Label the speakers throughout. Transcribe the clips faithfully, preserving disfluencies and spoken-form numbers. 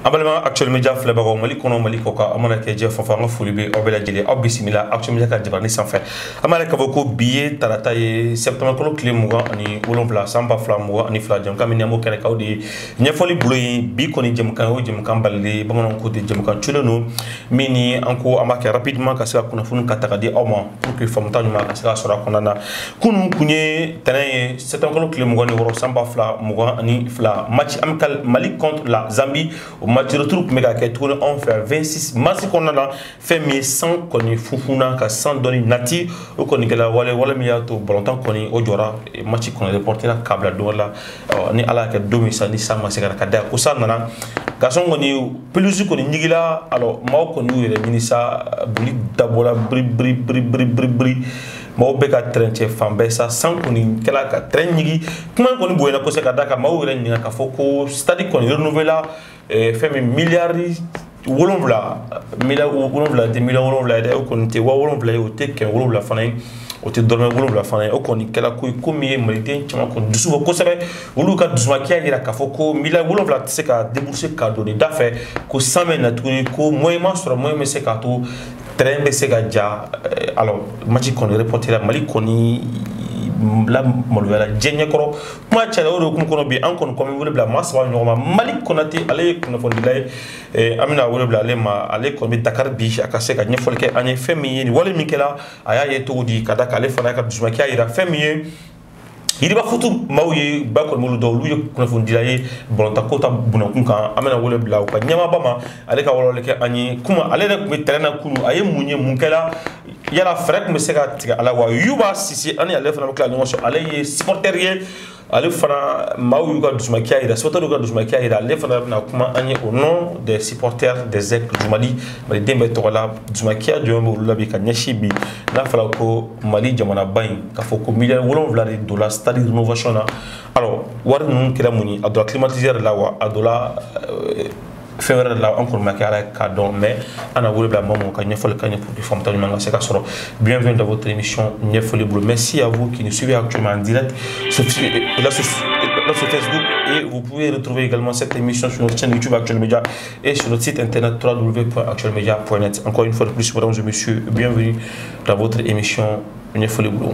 Speaker 1: Abalma actuellement média flebaro mali kono mali koka amana ke je fa fa ngafuli obela jeli abisimila actuellement média ka jibani sans fait amana ka boko billet tarata ye septembre kono clé muga ani wolonfla samba fla muga ani fla jam kamini amo kene kawdi nyefoli buloyi bi koni jam kan o jam kan balli bamanon ko de jam kan chulono mini anko amaka rapidement ka saka kuna funu kataka di awma pour que famta nyuma ka saka sora konana kunu kunye tanaye septembre kono clé muga ni woro samba fla muga ani fla match amical Mali contre la Zambie au match de retour méga qui tourne on fait vingt-six mars qu'on a fait mais sans qu'on ait fufuna ka sans donner nati ou qu'on ait la wale wale miato bolontan qu'on ait ojora match qu'on a reporté la câble do la ni ala ka domi sa ni sama se ka da ko sa nana garçon qu'on ait plus qu'on ait nigila alors mao qu'on ait le ministre bli dabola bri bri bri bri bri bri mao be ka trenche fambe sa sans qu'on ait kala ka tren nigi comment qu'on ait boyna ko se ka da ka mao re ni ka foko stade qu'on ait renouveler fait mes milliards wolonvla milliards wolonvla des milliards wolonvla de ko nte wa wolonvla o te ken wolonvla fana o te dorme wolonvla fana o ko ni kala ko ko mi malite chama ko dusu ko sebe wolu ka dusu ma kia ira ka foko milliards wolonvla se ka débourser ka donner d'affaires ko samé na tuni ko moyement sur moyement se ka to train be se ga ja alors match ko reporter la mali ko ni la molwela jenya koro ma chala oro kum kono bi an kono komi wole bla ma sawa nyoma malik konati ale kono fondilay e amina wole bla le ma ale ko bi dakar bi aka se ka nyefol ke anye femi ni wole mikela aya ye to di kada kale fana ka dusma ki ayira femi yiri ba futu mawye ba ko mulu do lu kono fondilay bolonta kota buna kun kan amina wole bla ko nyama bama ale ka wole ke anye kuma ale ne ko terena kunu aye munye munkela yala frère me se ka tiga ala wa yuba sisi ani ale fana bakla nyonso ale ye supporter ye ale fana mawu yuga dusma kia ira supporter yuga dusma kia ira ale fana na kuma ani au nom des supporters des aigles du Mali Mali dembe to la dusma kia du mo labi ka nyashi bi na fala ko Mali jamana bain ka foko milliard wolon vlade dollars stade rénovation na alors war nun kila muni adola climatiseur la wa adola février là encore ma carrière cadon mais on a voulu la maman quand il faut le cagner pour les femmes tellement c'est qu'à solo bienvenue dans votre émission Niefoli Boulot. Merci à vous qui nous suivez actuellement en direct sur là sur Facebook et vous pouvez retrouver également cette émission sur notre chaîne YouTube Actuel Média et sur notre site internet w w w point actuel media point net. Encore une fois de plus mesdames et messieurs, bienvenue dans votre émission Niefoli Boulot.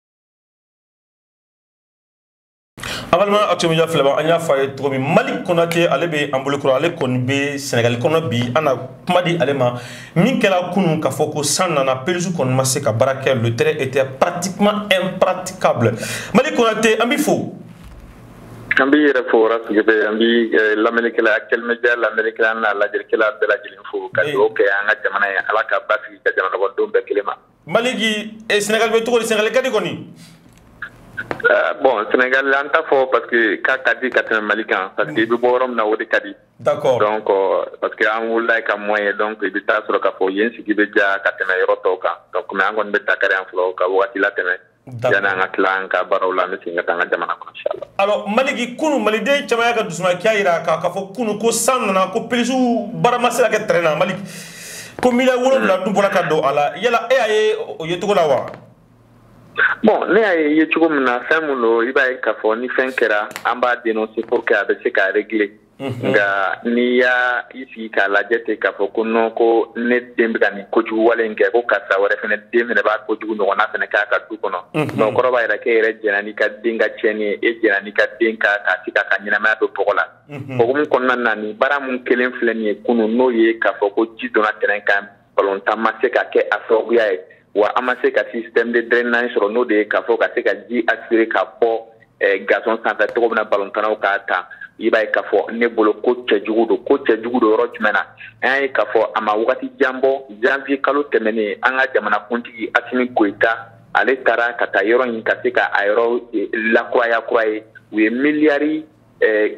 Speaker 1: Avalement actuellement il y a fait anya faye trobi Malik Konaté alebe ambole ko ale kon be Sénégal kono bi ana kumadi alema min kala kunu ka foko sanna na pelzu kon masse ka baraka le terrain était pratiquement impraticable Malik Konaté ambi fo
Speaker 2: ambi refo ras gebe ambi l'Amérique la Actuel Média l'Amérique la la jelkela de la jelin fo ka ok anga jamana ala ka basi ka jamana ko dombe kelema Maliki
Speaker 1: e Sénégal be to Sénégal kadi koni
Speaker 2: Euh, bon, Sénégal, l'anta fort parce que quand Kadi est un Malican, parce que le borom n'a pas de Kadi.
Speaker 1: D'accord.
Speaker 2: Donc, euh, parce que en voulait qu'à moyen, donc il est sur le capot, il y a un qui veut dire qu'à temer rotoka. Donc, mais on va mettre carré en flot, qu'à voir si la temer. Il y a un clan, qu'à baroula, mais c'est un gars de manako, inchallah.
Speaker 1: Alors, Maliki, Kounou, Malide, Chamaya, Kadusma, Kaira, Kafo, Kounou, Ko Sanana, Ko Pelizou, Baramasa, la Katrena, Malik. Comme il a voulu la double cadeau, ala, il y a la E A E, Yetogolawa.
Speaker 2: Bon, ne ye chugo mna famulo iba e kafo ni fenkera amba dénoncer pour que abe se ka régler nga ni ya isi ka la jete kafo kuno ko ne dembe kan ko ju wale nge ko kasa wore fene dembe ne ba ko ju no na fene ka ka du kono no ko ba ira ke re jena ni ka dinga cheni e jena ni ka dinka ka tika ka nyina ma do pokola ko gum kono na ni bara mun kelen fleni kuno no ye kafo ko ji do na tenen kan balon tamase ka ke asoguya e wa amase ka système de drainage sur nos de ka fo ka se ka ji assurer ka po gazon sanfɛ togo bina ballon tanaw ka ta i b'a ye ka fɔ ne bolo ko cɛjugu do ko cɛjugu do yɔrɔ jumɛn na an ye ka fɔ a ma wagati janbɔ janvier kalo tɛmɛnen an ka jamana kuntigi Asimi Goïta ale taara ka taa yɔrɔ in ka se ka a yɔrɔ lakuraya kura ye u ye miliyari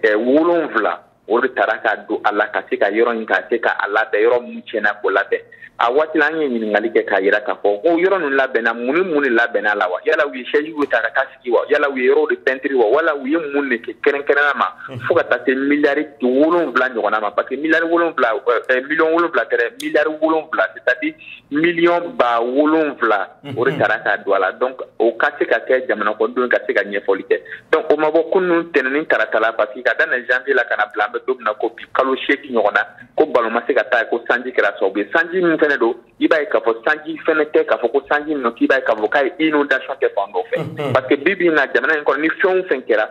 Speaker 2: wolonwula o de taara ka don a la ka se ka yɔrɔ in ka se ka a labɛn yɔrɔ mun tiɲɛna k'o labɛn a waati la an ye ɲininkali kɛ k'a yira k'a fɔ ko yɔrɔ ninnu labɛnna mun ni mun de labɛnna la wa yala u ye chaise ta ka taa sigi wa yala u ye yɔrɔw de peinture wa wala u ye mun de kɛ kɛrɛnkɛrɛnnenya ma fo ka taa se miliyari wolonwula ɲɔgɔnna ma parce que miliyari wolonwula miliyɔn wolonwula tɛrɛ miliyari wolonwula c'est-à-dire miliyɔn ba wolonwula o de taara k'a don a la donc o ka se ka kɛ jamana kɔnɔdenw ka se ka ɲɛfɔli kɛ donc o ma bɔ kunun tɛnɛni tarata la parce que ka daminɛ janvier la ka na bila an bɛ don min na ko bi kalo seegin ɲɔgɔn na ko ballon ma se ka taa ko sanji kɛra sababu ye sanji min fɛnɛ don i b'a ye k'a fɔ sanji fɛnɛ tɛ k'a fɔ ko sanji min k'i b'a ye k'a fɔ k'a ye inondation kɛ fan dɔ fɛ parce que bi bi in na jamana in kɔnɔ ni fɛn o fɛn kɛra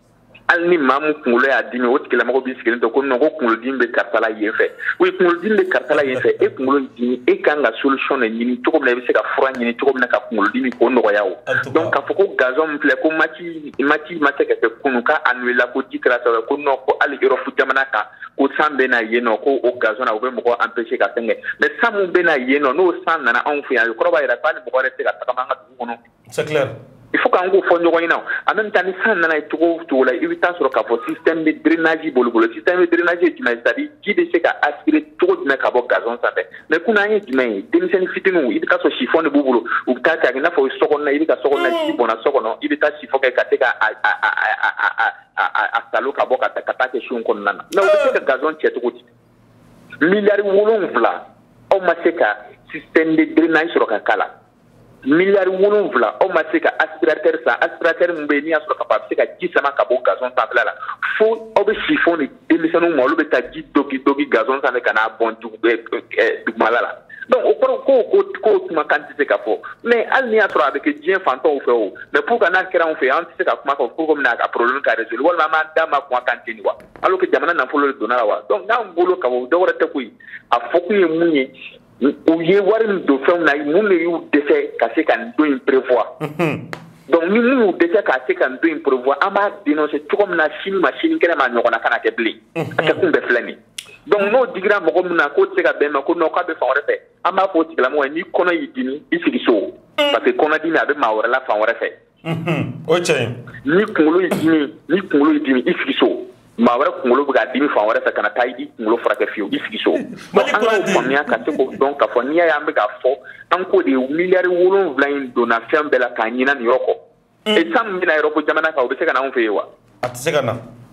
Speaker 2: hali ni maa min kunkolo y'a dimi o tigilamɔgɔ b'i sigilen to ko non ko kunkolodimi bɛ karisa la yen fɛ oui kunkolodimi bɛ karisa la yen fɛ e kunkolo dimi e kan ka solution de ɲini cogo min na i bɛ se ka fura ɲini cogo min na ka kunkolodimi k'o nɔgɔya o donc k'a fɔ ko gazon min filɛ ko mati mati ma se ka kɛ kunun k'a annulé la ko ji kɛra sababu ko non ko hali yɔrɔ fu jamana kan ko san bɛ na yen nɔ ko o gazon na o bɛ mɔgɔ empêcher ka fɛn kɛ mais san min bɛ na yen nɔ n'o san nana anw fɛ yan o kɔrɔ b'a jira k'ale mɔgɔ yɛrɛ tɛ se ka tagama an ka dugu kɔnɔ.
Speaker 1: C'est clair.
Speaker 2: Il faut qu'on fasse du ɲɔgɔn en même temps ni san nana cogo cogo la i bɛ taa sɔrɔ k'a fɔ système de drainage bolo bolo système de drainage ye jumɛn c'est-à-dire ji bɛ se ka aspirer cogo jumɛn ka bɔ gazon sanfɛ mais kunun an ye jumɛn ye denmisɛnnin fitininw i bɛ taa sɔrɔ chiffon de b'u bolo u bɛ taa kɛ i n'a fɔ so kɔnɔ i bɛ ka so kɔnɔ ji bɔnna so kɔnɔ i bɛ taa chiffon kɛ ka se ka a a a a a a salo ka bɔ ka taa ka taa kɛ sun kɔnɔna na mais u bɛ se ka gazon cɛ cogo di miliyari wolonwula aw ma se ka système de drainage sɔrɔ ka k'a la miliyari wolonwula aw ma se ka aspirateur san aspirateur min bɛ yen n'i y'a sɔrɔ ka a bɛ se ka ji sama ka bɔ gazon sanfɛla la fo aw bɛ chiffon de denmisɛnninw ma olu bɛ taa ji dogi dogi gazon sanfɛ ka n'a bɔn dugumala la donc o kɔrɔ ko ko ko kuma kan tɛ se ka fɔ mais hali n'i y'a sɔrɔ a bɛ kɛ diɲɛ fantanw fɛ o mais pour que n'a kɛra anw fɛ an tɛ se ka kuma fɔ ko komi a problème ka résoudre walima an b'an da ma kuma kan ten wa alors que jamana nafolo de donna la wa donc n'an bolo ka bɔ dɔ wɛrɛ tɛ koyi a fɔ kun ye mun ye u ye wari min don fɛnw na mun de y'u dɛsɛ ka se ka nin don in prévoir donc ni mun y'u dɛsɛ ka se ka nin don in prévoir an b'a dénoncer cogo min na sini ma sini kɛnɛ ma ɲɔgɔnna kana kɛ bilen a kɛ kun bɛɛ filɛ nin donc n'o digira mɔgɔ min na k'o tɛ se ka bɛn ma ko non k'a bɛ fan wɛrɛ fɛ an b'a fɔ o tigilamɔgɔ ye ni kɔnɔ y'i dimi i sigi so parce que kɔnɔdimi a bɛ maa wɛrɛ la fan wɛrɛ fɛ
Speaker 1: o ye tiɲɛ ye
Speaker 2: ni kunkolo y'i dimi ni kunkolo y'i dimi i sigi so maa wɛrɛ kunkolo bɛ k'a dimi fan wɛrɛ fɛ ka na taa i kunkolo furakɛ fiyewu i sigi so donc an k'o faamuya ka se k'o dɔn k'a fɔ n'i y'a ye an bɛ k'a fɔ an k'o de miliyari wolonwula in donna fɛn bɛɛ la k'a ɲina nin yɔrɔ kɔ et san min bɛna yɔrɔ ko jamana kan o bɛ se ka na anw fɛ yen wa
Speaker 1: a tɛ se ka na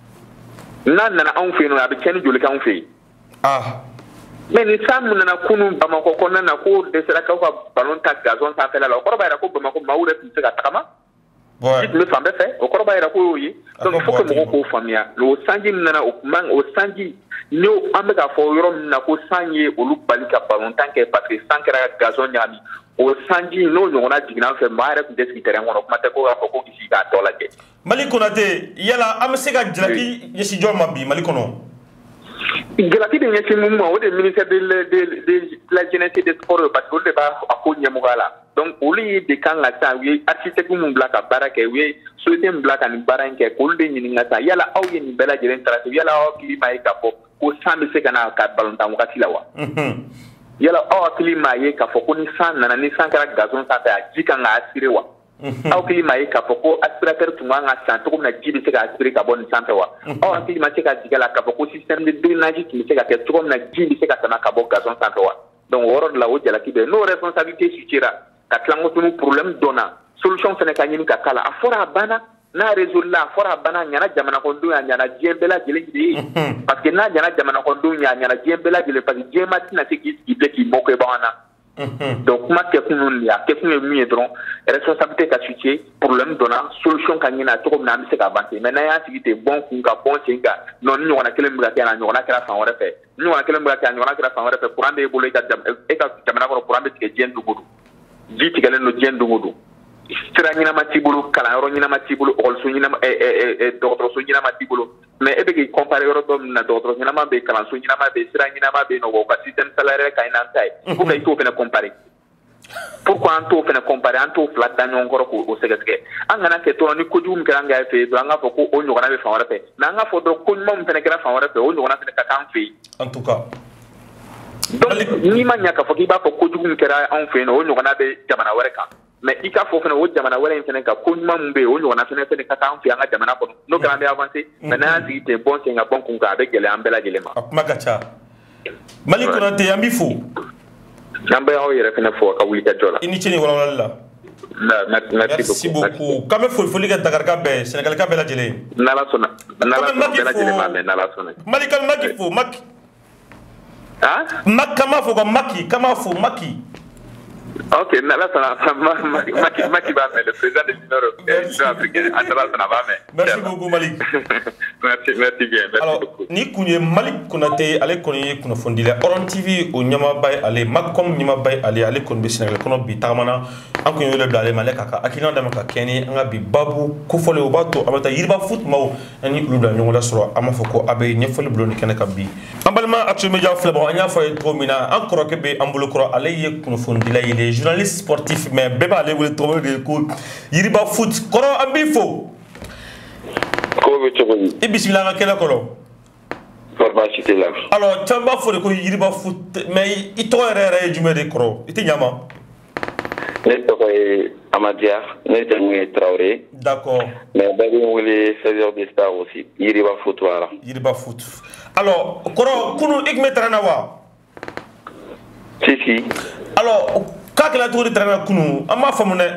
Speaker 2: n'a nana anw fɛ yen nɔ a bɛ tiɲɛni joli kɛ anw fɛ yen
Speaker 1: ah
Speaker 2: mais ni san min nana kunun bamakɔ kɔnɔna na ko dɛsɛra k'aw ka ballon ta gazon sanfɛla la o kɔrɔ b'a jira ko bamakɔ maaw yɛrɛ tun tɛ se ka tagama ji tun bɛ fan bɛɛ fɛ o kɔrɔ b'a jira ko y'o ye donc il faut que mɔgɔw k'o faamuya o sanji min nana o kuma o sanji ni an bɛ k'a fɔ yɔrɔ min na ko san ye olu bali ka ballon tan kɛ parce que san kɛra gazon ɲagami o sanji n'o ɲɔgɔnna jiginna an fɛ maa yɛrɛ tun tɛ sigi terrain kɔnɔ kuma tɛ ko k'a fɔ ko k'i sigi k'a tɔ lajɛ.
Speaker 1: Mali Konate yala an bɛ se ka jalaki ɲɛsin jɔn ma bi Mali kɔnɔ.
Speaker 2: Jalaki de ɲɛsin mun ma o de ministère de de la jeunesse et des sports parce que olu de b'a a ko ɲɛmɔgɔya la donc olu ye de kan ka taa u ye architecte mun bila ka baara kɛ u ye société min bila ka nin baara in kɛ k'olu de ɲininka sa yala aw ye nin bɛɛ lajɛlen tracer yala aw hakili m'a ye k'a fɔ ko san bɛ se ka na ka balontan wagati la wa yala aw hakili m'a ye k'a fɔ ko ni san nana ni san kɛra gazon sanfɛ a ji kan ka aspirer wa aw hakili m'a ye k'a fɔ ko aspirateur tun kan ka san cogo min na ji bɛ se ka aspirer ka bɔ nin sanfɛ wa aw hakili ma se ka jigin a la k'a fɔ ko système de drainage tun bɛ se ka kɛ cogo min na ji bɛ se ka tɛmɛ ka bɔ gazon sanfɛ wa donc o yɔrɔ de la o jalaki bɛ n'o responsabilité situera ka tilanko tunu problème dɔnna solution fana ka ɲini ka k'a la a fɔra a banna n'a résoudre la a fɔra a banna a ɲɛna jamana kɔnɔdenw ye a ɲɛna diɲɛ bɛɛ lajɛlen de ye parce que n'a ɲɛna jamana kɔnɔdenw ye a ɲɛna diɲɛ bɛɛ lajɛlen parce que diɲɛ ma tɛna se k'i sigi bilen k'i mɔ kɛ bagan na donc kuma kɛkun de a kɛkun ye min ye dɔrɔn responsabilité ka situer problème dɔnna solution ka ɲini a cogo min na an bɛ se ka avancer mais n'an y'a sigi ten bɔn kun ka bɔn sen kan non ni ɲɔgɔnna kelen bɛ ka kɛ yan a ɲɔgɔnna kɛra fan wɛrɛ fɛ ni ɲɔgɔnna kelen bɛ ka kɛ a ɲɔgɔnna kɛra fan wɛrɛ fɛ courant b'e bolo e ka e ka jamana kɔnɔ courant bɛ tigɛ diɲɛ dogo don ji tigɛlen don diɲɛ dogo don sira ɲɛnama t'i bolo kalanyɔrɔ ɲɛnama t'i bolo ɔkɔliso ɲɛnama dɔgɔtɔrɔso ɲɛnama t'i bolo mais e bɛ k'i comparer yɔrɔ dɔ min na dɔgɔtɔrɔso ɲɛnama bɛ yen kalanso ɲɛnama bɛ yen sira ɲɛnama bɛ yen nɔ wa u ka système salarial ka ɲi n'an ta ye pour que i t'o fana comparer pourquoi an t'o fana comparer an t'o fila da ɲɔgɔn kɔrɔ k'o sɛgɛsɛgɛ an kana kɛ dɔrɔn ni kojugu min kɛra an ka fɛ yen dɔrɔn an k'a fɔ ko o ɲɔgɔnna bɛ fan wɛrɛ fɛ mais an k'a fɔ dɔrɔn ko ɲuman min fana kɛra fan wɛrɛ fɛ o ɲɔgɔnna fana ka k'an fɛ yen
Speaker 1: en tout cas
Speaker 2: donc n'i ma ɲɛ k'a fɔ k'i b'a fɔ kojugu min kɛra anw fɛ yen o ɲɔgɔnna bɛ jamana wɛrɛ kan mais i k'a fɔ fana o jamana wɛrɛ in fana kan ko ɲuman min bɛ yen o ɲɔgɔnna fana fana ka k'an fɛ an ka jamana kɔnɔ n'o kɛra an bɛ avancer mais n'an y'an sigi ten bɔn sen ka bɔn kun kan a bɛ gɛlɛya an bɛɛ lajɛlen ma.
Speaker 1: a kuma ka ca Mali Konate an b'i fo.
Speaker 2: Namba yawo yere fene fo ka wuli ka jola.
Speaker 1: Ini chini wala wala.
Speaker 2: Merci,
Speaker 1: merci beaucoup. Quand même, il faut que Dakar Kabé, Sénégal Kabé la gelée.
Speaker 2: Nala sona. Nala sona. Nala sona.
Speaker 1: Malika Maki faut Maki.
Speaker 2: Hein?
Speaker 1: Mak kama faut comme Maki, kama faut Maki.
Speaker 2: Ok, nala sona. Maki Maki va le président de l'Union africaine. Nala sona va mais.
Speaker 1: Merci beaucoup Malik.
Speaker 2: Merci, merci bien. Merci
Speaker 1: alors,
Speaker 2: beaucoup.
Speaker 1: Ni Kounye Malik Konate, allez connaître qu'on a fondé la Oran T V au Nyama Bay, allez Makom Nyama Bay, allez allez qu'on baigne le kono bitamana, en qu'on y le blâle malek kaka, akilan damaka Kenny, anga bi babu, kofole obato, amata yirba foot mao, ani lubla nyonga sura, amafoko abe nyefole bloni keneka bi. Ambalma actuel média flabon, anya foye tromina, encore que be ambulo kro, allez y qu'on fondé la il est journaliste sportif, mais beba allez vous trouver des coups, yirba foot, koro ambifo. Et bismillah quel kolo
Speaker 2: formation là
Speaker 1: alors tu vas faire ko yiriba foot mais il to rere jume de kro iti nyama
Speaker 2: ne to ko Amadia ne te Traoré
Speaker 1: d'accord
Speaker 2: mais bari wole seize de star aussi yiriba foot wala
Speaker 1: yiriba foot alors koro kunu ikmetra na wa
Speaker 2: si si
Speaker 1: alors ka kala tour de trana kunu ama famune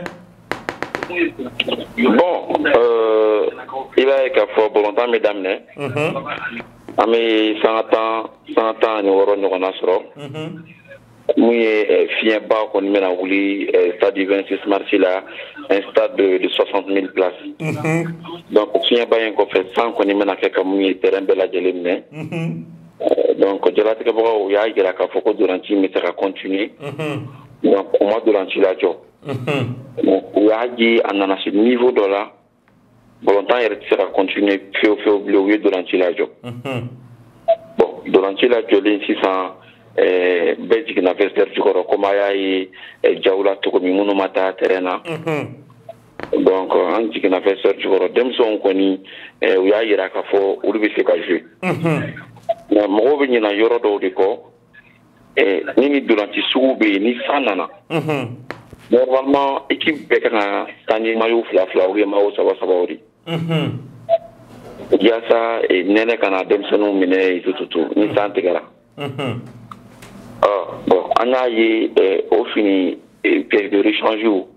Speaker 2: bon euh il va être fort volontaire mesdames né mhm ami cent ans cent ans ni woro nyona soro mhm muy fien ba ko ni mena wuli stade vingt-six mars là un stade de, de soixante mille places mhm donc fien ba en ko fait cent ko ni mena ke kam muy terrain bela jelimne mhm donc jelati ka bo ya gira ka foko durant mi sera continuer mhm donc au mois durant la job mhm donc ya ji anana ce niveau de là volontaire il sera continuer fait au bleu durant la job mhm bon durant la job six cents eh Belgique na vestiaire du corps comme ay jawla to ko mi munu mata terrain mhm donc en Belgique na vestiaire du corps dem son ko ni eh ya yira ka fo ulubi se ka jouer mhm na mo bi ni na yoro do de ko eh ni ni durant soube ni sanana mhm normalement équipe be kana tani mayu fla fla ou ma o saba saba ori mhm ya sa e nene kana dem sonu mine tututu ni sante gara mhm ah bon ana yi au fini pièce de rechange ou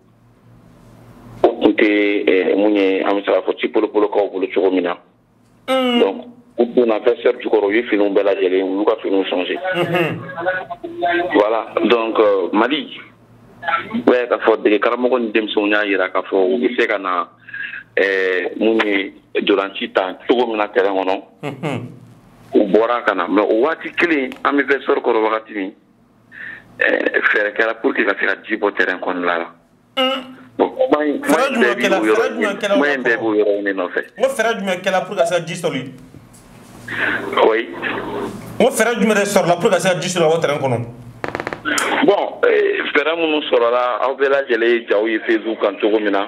Speaker 2: côté munye amsa fo tipo polo ko polo chomina donc on a fait faire du corps yi fini bela jele ou ka fini changer voilà donc Mali ouais ka fo de karamo ko dem sonya yira ka fo u se kana eh munye durant temps to mina terrain ono u bora kana mais o wati clé ami professeur ko wakati ni euh faire kala pour que ka fera dix terrain kon la bon mai mai kala kala mai be bu yoro ni no fait
Speaker 1: mo fera du kala pour que ça dix soli
Speaker 2: oui
Speaker 1: mo fera du ressort la pour que ça dix sur le terrain kon
Speaker 2: bon euh fera mon soro la au vela jele jawi Facebook kan to mina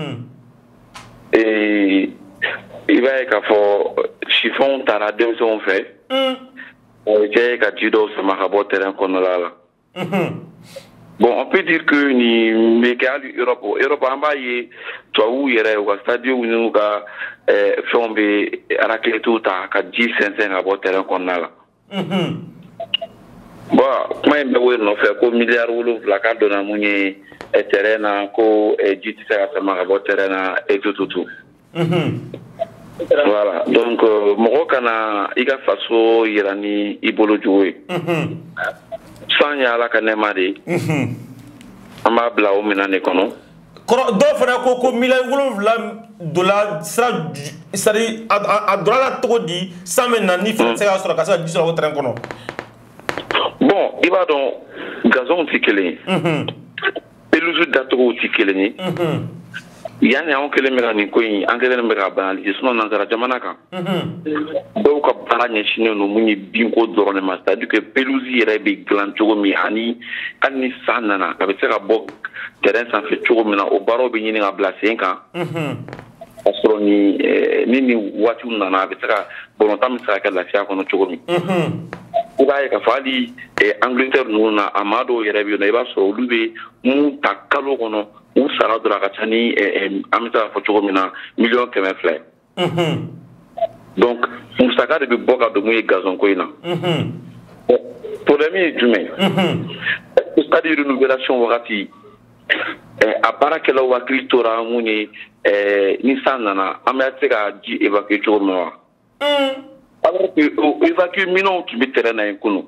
Speaker 2: et il va être chiffon tara deux sont fait on est qu'à judo ça m'a rapporté un connola bon on peut dire que ni mécal Europe Europe en bas y toi où il y a au stade où nous a fait raquer tout à qu'à dix cinq cinq rapporté un connola bon moi il me voit non faire comme milliard ou la carte de la monnaie et terrain ko et dix ça m'a rapporté terrain et tout tout tout voilà donc euh, moko kana iga faso irani ibolo jouer mhm sans ya la kanema de mhm ama bla o mina ne kono
Speaker 1: ko do fana ko ko mila wolonvla dollar sera sari a dollar to di cent mena ni fa sera sur ka sa dix sur le terrain kono
Speaker 2: bon iba don gazon tikele mhm peluzu dato tikele ni mhm yani on kele mera ni koyi an kele mera banali suno nanzara jamana kan mhm do ka baranya shine no munyi binko dorone ma c'est-à-dire que pelousi yere be glan chogo mi ani ani sanana ka be sera bok terrain sans fait chogo mina o baro be nyini nga placer kan mhm asro ni ni ni wati nana be sera bolontam sera ka la sia kono chogo mi mhm ubaye ka fali e Angleterre nuna amado yere be no iba so lube mu takalo kono ou sara de la Ratani et Amita Fochomina, million keme flé. Donc, Moussaka de Boga de Mouye Gazon Koina. Pour les minutes du mai,
Speaker 3: c'est-à-dire renouvelation wagati a barakɛlaw hakili tora mun ye ni san nana an bɛ se ka ji évacuer cogo min wa alors que évacuer minɛnw tun bɛ terrain na yen kunun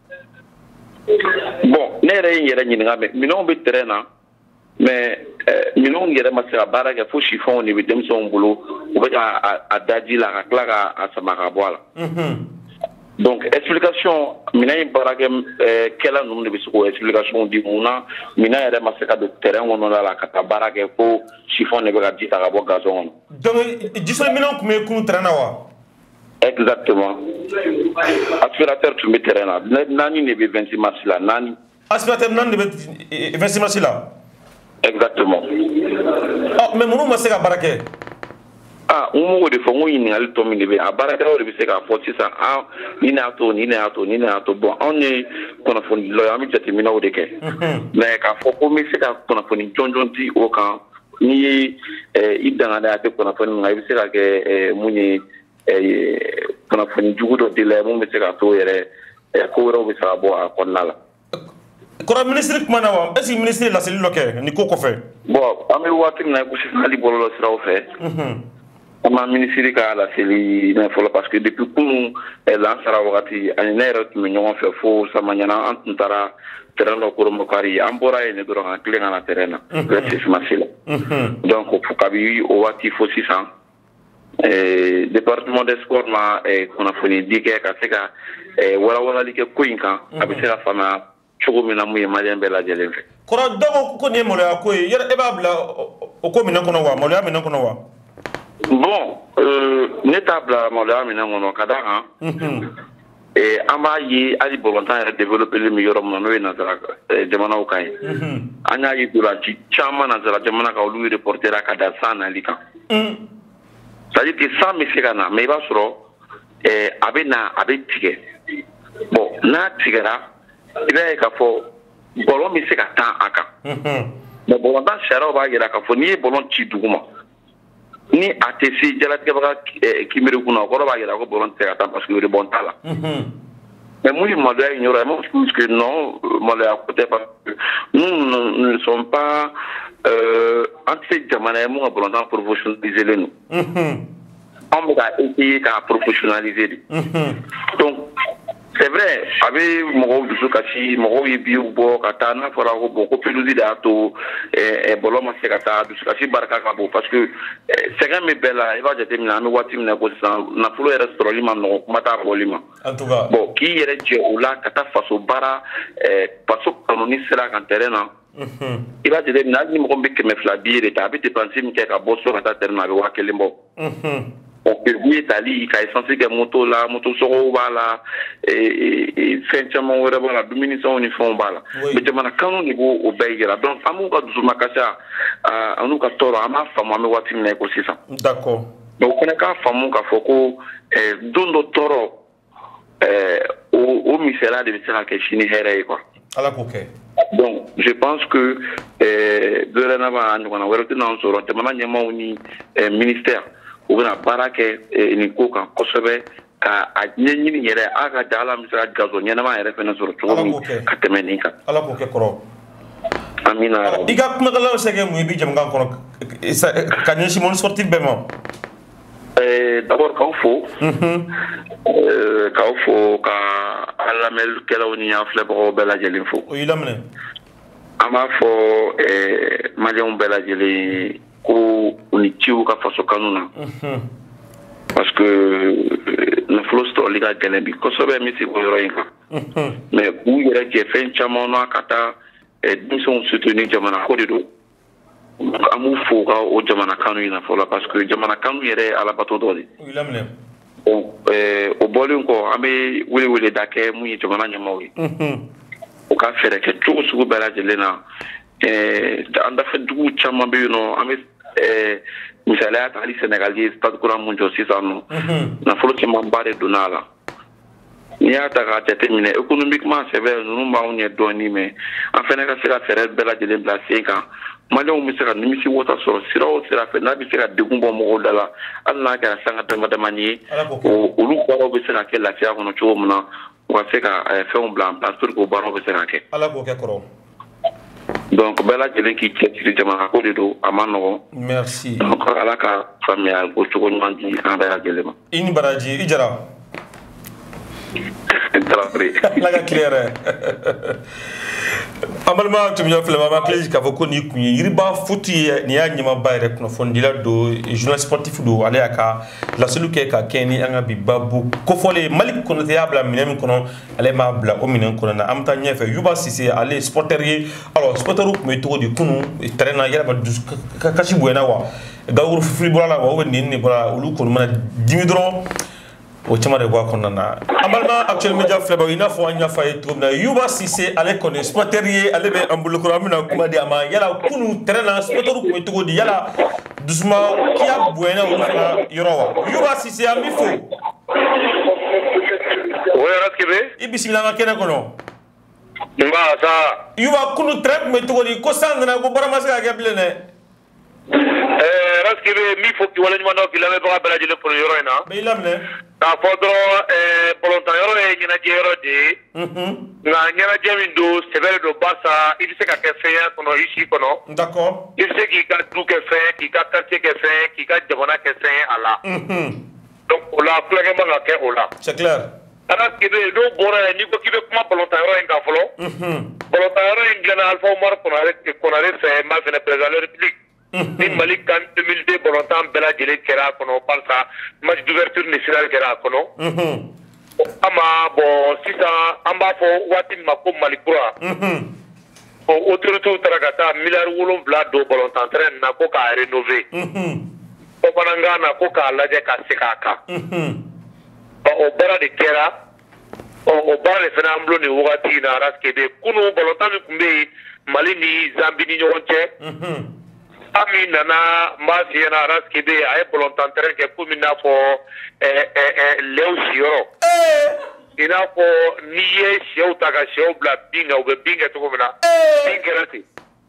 Speaker 3: bon ne yɛrɛ ye n yɛrɛ ɲininka mɛ minɛnw bɛ terrain na mais minɛnw yɛrɛ ma se ka baara kɛ fo chiffons de bɛ denmisɛnw bolo u bɛ ka a da ji la ka tila ka sama ka bɔ a la donc explication minɛn in baarakɛla ninnu de bɛ se k'o explication di mun na minɛn yɛrɛ ma se ka don terrain kɔnɔna la ka taa baara kɛ ko chiffon de bɛ ka ji ta ka bɔ gazon kɔnɔ.
Speaker 1: donc jisɔn minɛnw tun bɛ kunun terrain na wa.
Speaker 3: exactement aspirateur tun bɛ terrain na naani de bɛ vingt-six mars la naani.
Speaker 1: aspirateur naani de bɛ vingt-six mars la.
Speaker 3: exactement.
Speaker 1: ɔ mais minnu ma se ka baara kɛ.
Speaker 3: ah n m'o de fɔ n ko ɲininkali tɔ min de bɛ a baarakɛlaw de bɛ se k'a fɔ sisan ah ni ne y'a to ni ne y'a to ni ne y'a to bon anw ye kunnafoni dilaw ye an bɛ jateminɛw de kɛ mais k'a fɔ ko n bɛ se ka kunnafoni jɔnjɔn di o kan n'i ye i danganiya tɛ kunnafoni min kan i bɛ se ka kɛ mun ye kunnafoni jugu dɔ dila mun bɛ se k'a to yɛrɛ ko wɛrɛw bɛ se ka bɔ a kɔnɔna la.
Speaker 1: kɔrɔ minisiri kumana wa est ce que minisiri laseli dɔ kɛ nin ko kɔfɛ. bon
Speaker 3: an bɛ waati min na ko sisan hali bɔlɔlɔ siraw fɛ. an ma minisiri ka laseli mais fɔlɔ parce que depuis kunun lansara wagati ani ne yɛrɛ tun bɛ ɲɔgɔn fɛ fo samaɲana an tun taara terrain dɔ koromokari an bɔra yen dɔrɔn ka tilen ka na terrain na vingt-six mars la donc kabi o waati fo sisan département des sports ma kunnafoni di kɛ ka se ka walawalali kɛ ko in kan a bɛ se ka faamuya cogo min na mun ye maliyɛn bɛɛ lajɛlen fɛ.
Speaker 1: kɔrɔ dɔgɔ ko nin ye maloya ko ye yɛrɛ e b'a bila o ko minɛn kɔnɔ wa maloya minɛn kɔnɔ wa.
Speaker 3: bon ne t'a bila maloya minɛn kɔnɔ ka d'a kan an b'a ye hali bɔlɔntan yɛrɛ développeli min yɔrɔ min na n'o ye nanzara jamanaw kan ye an y'a ye dolanci caman nanzara jamana kan olu reportera ka da san nali kan c'est à dire que san bɛ se ka na mais i b'a sɔrɔ a bɛ na a bɛ tigɛ bon n'a tigɛra i b'a ye k'a fɔ bɔlɔn bɛ se ka tan a kan mais bɔlɔntan sariyaw b'a jira k'a fɔ n'i ye bɔlɔn ci duguma ni a tɛ se jalatigɛbaga kimiri kunna o kɔrɔ b'a jira ko bɔlɔn tɛ se ka tan parce que rebond t'a la mais mun ye maloya in yɔrɔ ye moi je pense que non maloya ko tɛ parce que nous ne sommes pas an tɛ se jamana ye mun ka bɔlɔntan professionnalisé don an bɛ ka essayer k'a professionnaliser de donc c'est vrai a bɛ mɔgɔw dusu kasi mɔgɔw ye biw bɔ ka taa n'a fɔra ko bon ko pelouse de y'a to bɔlɔn ma se ka taa dusukasi barika ka bon parce que sɛgɛn bɛ bɛɛ la i b'a jateminɛ an bɛ waati min na ko sisan nafolo yɛrɛ sɔrɔli ma nɔgɔn kuma t'a bɔli ma bon k'i yɛrɛ jɛ o la ka taa faso baara faso kanuni sira kan terrain na i b'a jateminɛ hali ni mɔgɔ min bɛ kɛmɛ fila di de ta a bɛ dépense min kɛ ka bɔ so ka taa terrain na a bɛ waa kelen bɔ. permis ye tali ka essence kɛ moto la moto sɔgɔw b'a la fɛn caman wɛrɛ b'a la dumunisanw ni fɛnw b'a la mais jamana kanu de b'o o bɛɛ yira donc an b'u ka dusumakasiya an n'u ka tɔɔrɔ an b'a faamu an bɛ waati min na i ko sisan
Speaker 1: d'accord
Speaker 3: donc o fana k'a faamu k'a fɔ ko don dɔ tɔɔrɔ o misaliya de bɛ se ka kɛ sini hɛrɛ ye quoi
Speaker 1: ala k'o kɛ
Speaker 3: donc je pense que dorénavant a ɲɔgɔnna wɛrɛ tɛna sɔrɔ jamana ɲɛmaaw ni ministère u bɛna baara kɛ nin ko kan kosɛbɛ ka a ɲɛɲini yɛrɛ a ka ja ala bɛ se ka gazo ɲɛnama yɛrɛ fɛnɛ sɔrɔ cogo min ka tɛmɛ nin kan
Speaker 1: ala k'o kɛ kɔrɔ
Speaker 3: amina
Speaker 1: i ka kumakan bɛ se ka kɛ mun ye i bɛ jamana kɔnɔ ka ɲɛsin mɔni sportif bɛɛ ma
Speaker 3: d'abord k'aw fo k'aw fo ka a lamɛnnikɛlaw ni an filɛbagaw bɛɛ lajɛlen fo
Speaker 1: o y'i laminɛ
Speaker 3: an b'a fɔ maliyɛnw bɛɛ lajɛlen ko u ni ciw ka faso kanu na parce que nafolo sɔrɔli ka gɛlɛn bi kosɛbɛ n bɛ se o yɔrɔ in kan mais k'u yɛrɛ jɛ fɛn caman na ka taa denmisɛnw soutenir jamana ko de don an b'u fo ka o jamana kanu in na fɔlɔ parce que jamana kanu yɛrɛ ye alabato dɔ de o bɔlen kɔ an bɛ wele wele da kɛ mun ye jamana ɲɛmaaw ye u ka fɛɛrɛ kɛ cogo sugu bɛɛ lajɛlen na an dafɛ dugu caman bɛ yen nɔ an bɛ misaliya ta hali Senegal ye stade kura mun jɔ sisan nɔ nafolo camanba de donna a la n'i y'a ta k'a jateminɛ économiquement c'est vrai ninnu b'anw ɲɛ dɔɔnin mais an fɛnɛ ka se ka fɛɛrɛ bɛɛ lajɛlen bila sen kan maliyɛnw bɛ se ka nimisi wasa sɔrɔ sira o sira fɛ n'a bɛ se ka degun bɔ mɔgɔw da la hali n'a kɛra sanga dama damani ye olu baaraw bɛ se ka kɛ lafiya kɔnɔ cogo min na u ka se ka fɛnw bila en place pour que o baaraw bɛ se ka kɛ
Speaker 1: ala k'o kɛ kɔrɔ
Speaker 3: Donc, bella jele qui tire jamana ko de do amano.
Speaker 1: Merci.
Speaker 3: Donc, ala ka famia ko to ko mandi kan bella jele ma.
Speaker 1: Ini baraji ijara.
Speaker 3: Trapre.
Speaker 1: Laga claire. Amalma tumya flema ma clage ka foko ni kunyi yiriba futi ni ya nyima bayre kuno fondila do journal sportif do ale aka la selu ke ka keni anga bi babu ko fole malik kono te abla minem kono ale ma bla o minen kono na amta nyefe yuba sisi ale sporterier alors sporteru me to di kunu terrain ya ba kashi buena wa gawru fri bola wa woni ni bola ulu kono mana dimidro o chama de gwa kono na amalma actuellement media fleba ina fo anya fay tubna yuba sisi ale kono sporterier ale be ambulu ko amina kuma di ama yala kunu terrain sporteru ko to di yala dusma kia buena ulu fana yorowa yuba sisi ami fo
Speaker 3: Oya raskibe
Speaker 1: ibismila ma kene kono
Speaker 3: mba sa
Speaker 1: yuba kunu trap me to di ko sandana ko barama sa ga blene
Speaker 3: eh raskibe mi fo ki wala nyuma no ki la me ba bela jele pour yoro ina
Speaker 1: be lamne
Speaker 3: ta fodro eh volontaire yoro e nyina jero de
Speaker 1: mhm
Speaker 3: na nyina jemi do severe do basa il se ka ke feya kono ici kono
Speaker 1: d'accord
Speaker 3: il se ki ka du ke fe ki ka quartier ke fe ki ka jabona ke fe ala
Speaker 1: mhm
Speaker 3: donc ola plage ma ke ola
Speaker 1: c'est clair
Speaker 3: ara kibe do bora ni ko kibe kuma volontaire en ka folo
Speaker 1: mhm
Speaker 3: volontaire en glana alfa umar kono ale kono ale fe ma fe président de la république ni Malik kan deux mille deux volontaire bela jele kera kono parsa match d'ouverture nationale kera kono
Speaker 1: mhm
Speaker 3: ama bon sisa amba fo wati mako malikura
Speaker 1: mhm
Speaker 3: o autorité utaragata milliard wolonvla do volontaire na ko ka rénover
Speaker 1: mhm
Speaker 3: o bananga na ko ka laje ka sikaka
Speaker 1: mhm
Speaker 3: o bara de kera o o bara de fena amblo ni wati na raske de kunu volontaire kumbe Mali ni Zambie ni nyonche
Speaker 1: mhm
Speaker 3: ami nana mbasi na raske de ay volontaire ke kumina fo eh eh leo sioro
Speaker 1: eh
Speaker 3: ina fo niye siyo taga siyo bla binga ube binga tuko mina binga rati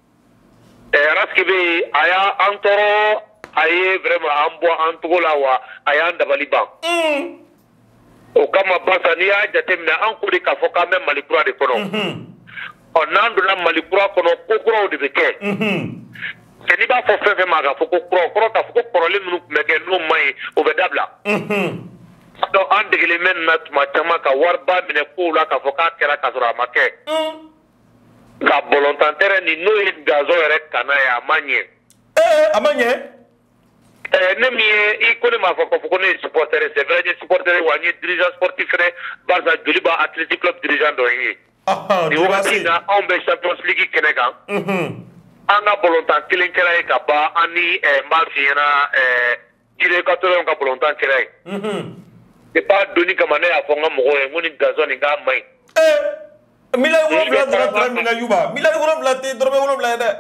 Speaker 3: eh raske be aya antoro aye vraiment ambo antugo la wa aya ndabali ban
Speaker 1: mm
Speaker 3: o kama basa ni ya jatemna an kudi ka fo kame malikura de kono
Speaker 1: mhm
Speaker 3: o nandu na malikura kono kokoro de beke
Speaker 1: mhm
Speaker 3: keni ba fo fefe maga fo kokoro koro ka fo kokoro le munu mege no mai o be dabla
Speaker 1: mhm
Speaker 3: do an degele men na tuma chama ka warba mine ko la ka fo ka kera ka sura make
Speaker 1: mm
Speaker 3: ka volontaire ni no yi gazo ere kana ya manye
Speaker 1: eh amanye
Speaker 3: eh ne mi e ko ne ma fo ko ko ne supporter c'est vrai des supporters wa ni dirigeant sportif ne Barça Joliba Athletic Club dirigeant do yi
Speaker 1: ah
Speaker 3: ni wati na on be Champions League kenega
Speaker 1: mhm
Speaker 3: anga volontaire kilin kera e ka ba ani eh mafina eh dire ka to ka volontaire kera e
Speaker 1: mhm
Speaker 3: e pa doni kama ne afonga mo e ngoni gazon nga mai
Speaker 1: eh mila wuro bla dra tra mila yuba mila wuro bla te dorbe wuro bla de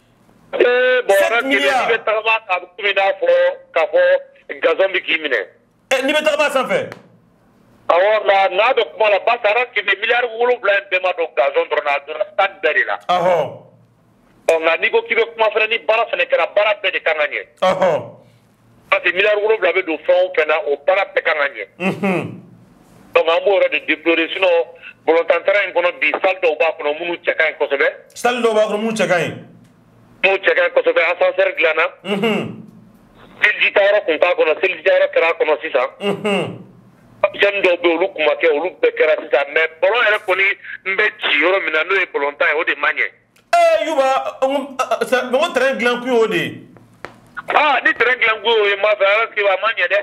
Speaker 3: eh bo ra
Speaker 1: Sept
Speaker 3: ke ni be tama ka kumi na fo ka fo gazon bi kimine
Speaker 1: eh ni beta ba sans fait
Speaker 3: awo na na do kuma la basara ki be milliard wuro bla be ma do gazon drona do stade beri la
Speaker 1: aho
Speaker 3: on a ni ko ki be kuma fere ni bara fene kera bara be de kanganye
Speaker 1: aho
Speaker 3: parce que milliard wuro bla be do fond fena o bara be kanganye
Speaker 1: mhm
Speaker 3: donc ambo ra de déplorer sinon volontaire en kono bi saldo ba kono munu cheka en kosobe
Speaker 1: saldo ba ko mu chakay
Speaker 3: mu cheka en kosobe ascenseur glana
Speaker 1: mhm
Speaker 3: sel jitaro kun ka kono sel jitaro kera kono sisa
Speaker 1: mhm
Speaker 3: jan do be olu kuma ke olu be kera sisa mais bolo ere koni mbe ci yoro mina no e volontaire o de manye
Speaker 1: eh yuba ça mo train glan ku ode
Speaker 3: ah ni train glan go e ma fa ki wa manye de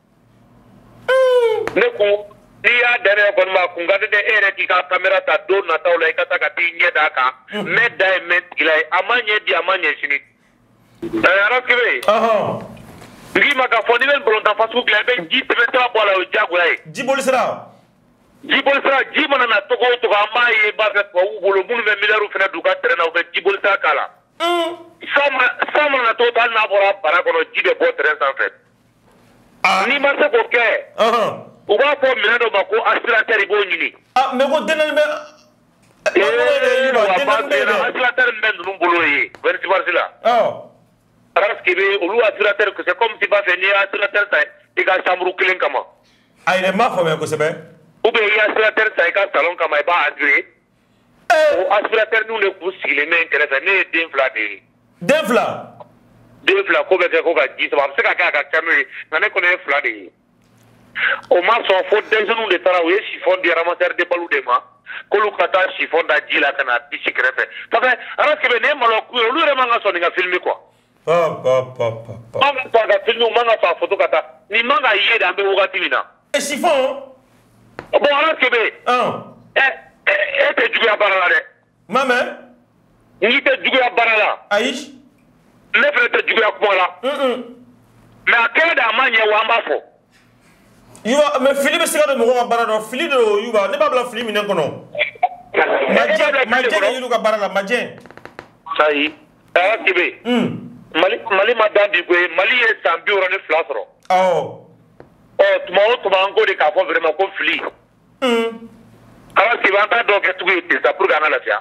Speaker 3: ne ko ni ya dere ko ma ku ngade de ere ki ka camera ta do na ta ulai ka ta ka ti nye da ka me da e me ilai amanye di amanye sini eh ara ki be
Speaker 1: aha
Speaker 3: ngi ma ka foni ben bolon ta fasu glan be ji te ta bola o jago ai
Speaker 1: jibol sira
Speaker 3: jibol sira ji mana na to ko to ka ma e ba ka ko bolo mun be milaru fena du ka tere na o be jibol sira kala
Speaker 1: mm
Speaker 3: sama sama na to tal na bora bara ko jibe bo tere en fait
Speaker 1: ah
Speaker 3: ni ma se ko ke
Speaker 1: aha
Speaker 3: o ba ko mi do ma ko aspirateur bo nyini
Speaker 1: ah me ko denal me
Speaker 3: eh wa ba de na aspirateur men dum bolo yi verti barsila
Speaker 1: ah
Speaker 3: ras ke be olu aspirateur que c'est comme si ba fait ni aspirateur ça e ga chambre clean kama
Speaker 1: ay le ma fo me ko sebe
Speaker 3: ou be ya aspirateur ça e ga salon kama e ba adré o aspirateur nous ne ku sigile men kɛrɛfɛ ne ye den fila de ye
Speaker 1: den fila
Speaker 3: den fila ko bɛ kɛ ko ka ji sɔrɔ a bɛ se ka kɛ a ka ca n'o ye nka ne kɔni ye fila de ye o ma sɔn fo denmisɛnninw de taara u ye chiffon di ramasseur de balles de ma k'olu ka taa chiffon da ji la ka na bisi kɛrɛfɛ parce que ala kɛmɛ ne ye malo ku ye olu yɛrɛ man ka sɔn nin ka filmer quoi
Speaker 1: pa pa pa pa
Speaker 3: man ka sɔn a ka filmer man ka sɔn a photo ka taa nin man ka ye de an bɛ wagati min na
Speaker 1: e chiffon
Speaker 3: bon ala kɛmɛ ɛ e tɛ juguya baara la dɛ
Speaker 1: mamɛ
Speaker 3: n'i tɛ juguya baara la
Speaker 1: ayi
Speaker 3: ne fana tɛ juguya kuma la mais a kɛra de a ma ɲɛ wa an b'a fɔ
Speaker 1: Yuba, mais fili bɛ se ka don mɔgɔ ka baara la fili de don Yuba ne b'a bila fili minɛn kɔnɔ majɛ majɛ de y'olu ka baara la majɛ
Speaker 3: ayi aa kebe mali mali ma dan bi koyi mali ye san bi wɔɔrɔ ni fila sɔrɔ
Speaker 1: awɔ
Speaker 3: ɔ tuma o tuma an ko de k'a fɔ vraiment ko fili ala kebe an t'a dɔn kɛ cogo ye ten sa pour que an ka lafiya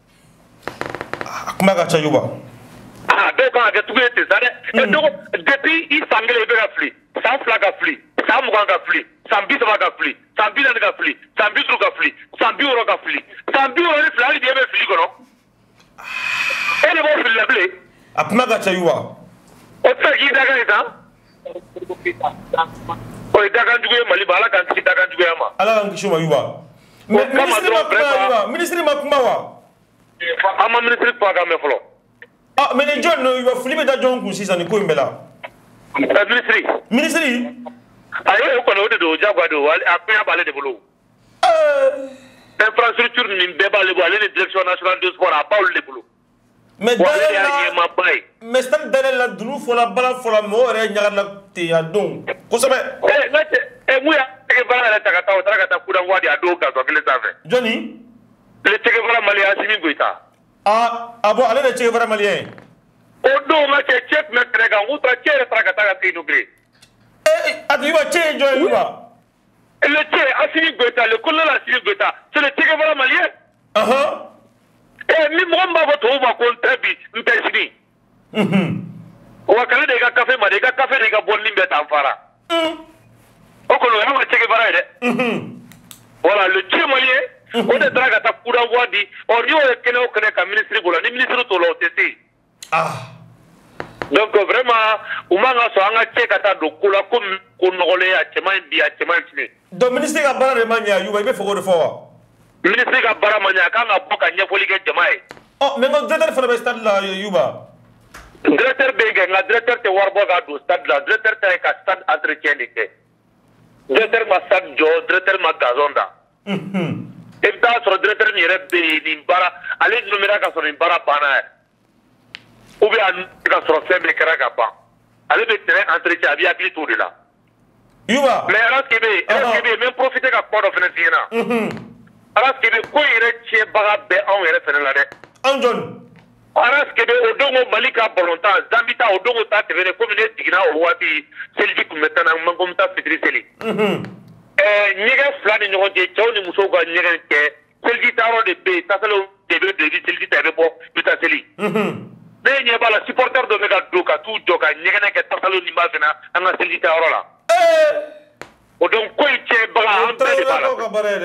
Speaker 1: a kuma ka ca Yuba
Speaker 3: aa dɔw kan ka kɛ cogo ye ten sa dɛ dɔgɔ depuis i san kelen i bɛ ka fili san fila ka fili san mugan ka fili san bi saba ka fili san bi naani ka fili san bi duuru ka fili san bi wɔɔrɔ ka fili san bi wɔɔrɔ ni fila hali bi e bɛ fili kɔnɔ e de b'o fili la bilen
Speaker 1: a kuma ka ca Yuba
Speaker 3: o tɛ se k'i dakan ye tan o ye dakanjugu ye Mali ma ala k'an kisi dakanjuguya ma
Speaker 1: ala k'an kisi o ma Yuba mais ministre ma kuma Yuba ministre ma kuma wa
Speaker 3: an ma ministre fɔ a kan mɛn fɔlɔ
Speaker 1: ah mais ni jɔn no Yuba fili bɛ da jɔn kun sisan nin ko in bɛɛ la
Speaker 3: ministre
Speaker 1: ministre
Speaker 3: ayi o kɔni o de don o jagoya don a fɛn b'ale de bolo infrastructure nin bɛɛ b'ale bolo ale ni direction nationale de sport a b'olu de bolo
Speaker 1: mais
Speaker 3: ale de y'a ɲɛmaaba ye
Speaker 1: mais stade dayɛlɛ la dunu fɔla bala fɔla mɔgɔw yɛrɛ ɲaga la ten a don kosɛbɛ
Speaker 3: ɛ n ka cɛ ɛ mun y'a Cɛkɛfara yɛrɛ ta ka taa o taara ka taa coup d'envoi di a don gason kelen sanfɛ
Speaker 1: jɔnni
Speaker 3: le Cɛkɛfara malien Assimi Goïta
Speaker 1: ah ah bon ale de ye Cɛkɛfara malien
Speaker 3: o don n ka cɛ cɛ tun bɛ kɛnɛ kan k'u tora cɛ yɛrɛ taara ka taa ka taa inauguré
Speaker 1: a Yuba cɛ ye jɔn ye Yuba
Speaker 3: le cɛ Assimi Goïta le colonel Assimi Goïta c'est le Cɛkɛfara malien
Speaker 1: ɔhɔn
Speaker 3: ɛ ni mɔgɔ min b'a fɔ tubabu ma ko n tɛ bi n tɛ sini wa kana de i ka kafe ma de i ka kafe de i ka bɔlini bɛɛ ta n fara o kɔni o y'an ka Cɛkɛfara ye dɛ voilà le cɛ malien o de taara ka taa coup d'envoi di ɔ ni y'o ye kɛnɛ o kɛnɛ ka ministre bolo ni ministre t'o la o tɛ se
Speaker 1: ah
Speaker 3: donc vraiment u man ka sɔn an ka cɛ ka taa don ko la ko ko nɔgɔlen a cɛman bi a cɛman sini
Speaker 1: donc ministre ka baara de ma ɲɛ Yuba i bɛ fɛ k'o de fɔ wa
Speaker 3: ministre ka baara ma ɲɛ a kan ka bɔ ka ɲɛfɔli kɛ jama ye
Speaker 1: ɔ mais n ka directeur fana bɛ stade la Yuba
Speaker 3: directeur bɛ yen kɛ nka directeur tɛ wari bɔ ka don stade la directeur ta ye ka stade entretien de kɛ directeur ma stade jɔ directeur ma gazon da i bɛ taa sɔrɔ directeur min yɛrɛ bɛ yen nin baara ale numera ka sɔrɔ nin baara banna yɛrɛ ou bien a ka sɔrɔ fɛn bɛɛ kɛra ka ban ale bɛ terrain entretien a bɛ hakili t'o de la
Speaker 1: Yuba
Speaker 3: mais ala kebe ala kebe n bɛ profiter ka kuma dɔ fana f'i ɲɛna ala kebe ko in yɛrɛ tiɲɛbaga bɛ anw yɛrɛ fana la dɛ
Speaker 1: anw jɔn
Speaker 3: ala kebe o don ko Mali ka ballontan Zambi ta o don ko ta tɛmɛnen komi ne jiginna o waati seliji tun bɛ taa na n man ko n bɛ taa fitiri seli ɲɛgɛn fila ni ɲɔgɔn cɛ cɛw ni musow ka ɲɛgɛn cɛ seliji ta yɔrɔ de bɛ yen tasalew de bɛ don i bɛ seliji ta i bɛ bɔ i bɛ taa seli ne ɲɛ b'a la supporter dɔ bɛ ka don ka t'u jɔ ka ɲɛgɛnɛ kɛ tasalew ni b'a fɛnɛ an ka seliji ta yɔrɔ la o donc ko in tiɲɛbaga an bɛɛ de b'a la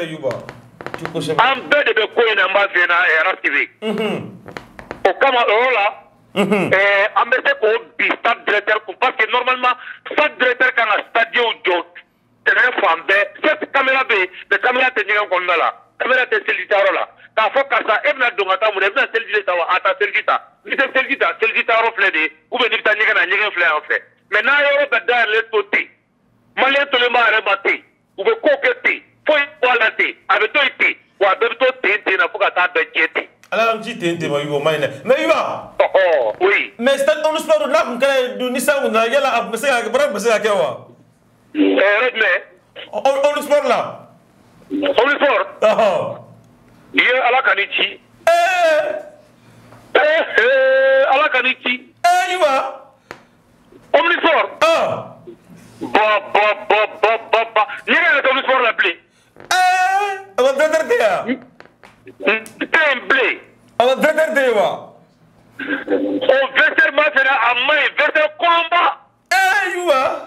Speaker 3: an bɛɛ de bɛ ko in na n b'a f'i ɲɛna R T V o kama o yɔrɔ la an bɛ se k'o bi stade directeur kun parce que normalement stade directeur kan ka stadiers jɔ terrain fan bɛɛ certes caméra bɛ yen mais caméra tɛ ɲɛgɛn kɔnɔna la caméra tɛ seliji ta yɔrɔ la k'a fɔ karisa e bɛna don ka taa mun na e bɛna seliji de ta wa a ta seliji ta n'i tɛ seliji ta seliji ta yɔrɔ filɛ de ye ou bien n'i bɛ taa ɲɛgɛn na ɲɛgɛn filɛ yan fɛ mais n'a yɔrɔ bɛɛ dayɛlɛlen to ten maliyɛn tolen b'a yɛrɛ ma ten u bɛ ko kɛ ten foyi bɔ a la ten a bɛ to yen ten wa a bɛɛ bɛ to ten ten na fo ka taa bɛɛ tiɲɛ ten.
Speaker 1: ala k'an ci ten ten ma Yuba o ma ɲi dɛ mais Yuba.
Speaker 3: ɔhɔ oui.
Speaker 1: mais stade omnisport n'a kun kɛra yen ni san kun na yala a tun bɛ se ka kɛ baara tun bɛ se ka kɛ wa.
Speaker 3: yɔrɔ jumɛn.
Speaker 1: omnisport la.
Speaker 3: omnisport.
Speaker 1: ɔhɔn.
Speaker 3: i ye ala ka ni ci.
Speaker 1: ee.
Speaker 3: ee ala ka ni ci.
Speaker 1: ee Yuba.
Speaker 3: omnisport.
Speaker 1: ɔn.
Speaker 3: ba ba ba ba ba ba ni ne yɛrɛ tɛ omnisport la bilen.
Speaker 1: ee a ma directeur tɛ yan.
Speaker 3: tɛ yen bilen.
Speaker 1: a ma directeur tɛ yen wa.
Speaker 3: o vestiaire ma fɛnɛ a ma ɲi vestiaire kɔnba.
Speaker 1: ee Yuba.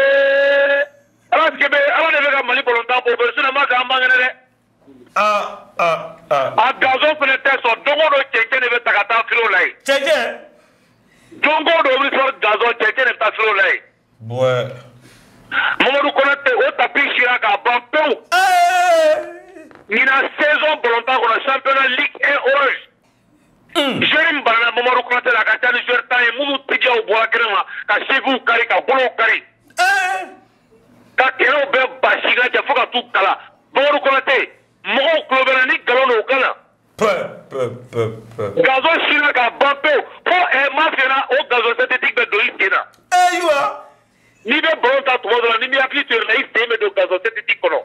Speaker 3: ee ala kɛmɛ ala de bɛ ka Mali ballontan bɔ sinon ma kɛ an man kɛnɛ dɛ.
Speaker 1: ah ah ah
Speaker 3: a gazon fana tɛ sɔn don o don cɛncɛn de bɛ ta ka taa filo la yen
Speaker 1: cɛncɛn
Speaker 3: don o don o bɛ sɔrɔ gazon cɛncɛn de bɛ taa filo la yen
Speaker 1: ouais
Speaker 3: Mamadou Konaté o tapis sera k'a ban pewu ɲinan saison ballontan kɔnɔ championnat ligue un orange joueur min banana Mamadou Konaté la a ka ca ni joueur tan ye minnu tigiyaw bɔra kɛnɛ ma ka seviw kari ka bolow kari ka kɛnɛw bɛɛ basi ka jɛ fo ka t'u kala Mamadou Konaté mɔgɔw tulo bɛ na ni galon don u kan na gazon sera k'a ban pewu fo m'a f'i ɲɛna o gazon synthétique bɛ don i sen na
Speaker 1: ayiwa
Speaker 3: n'i bɛ ballon ta tuma dɔ la n'i m'i hakili to yɛrɛ la i sen bɛ don gazon synthétique kɔnɔ